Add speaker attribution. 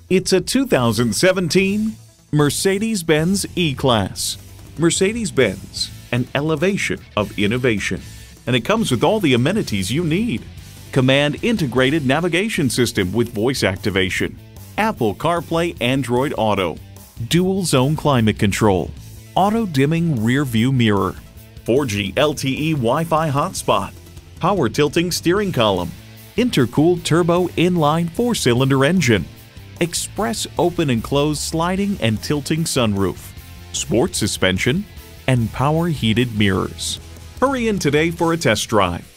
Speaker 1: It's a 2017 Mercedes-Benz E-Class. Mercedes-Benz, an elevation of innovation. And it comes with all the amenities you need. COMAND integrated navigation system with voice activation. Apple CarPlay Android Auto. Dual zone climate control. Auto dimming rear view mirror. 4G LTE Wi-Fi hotspot. Power tilting steering column. Intercooled turbo inline 4-cylinder engine. Express open and close sliding and tilting sunroof. Sport suspension and power heated mirrors. Hurry in today for a test drive.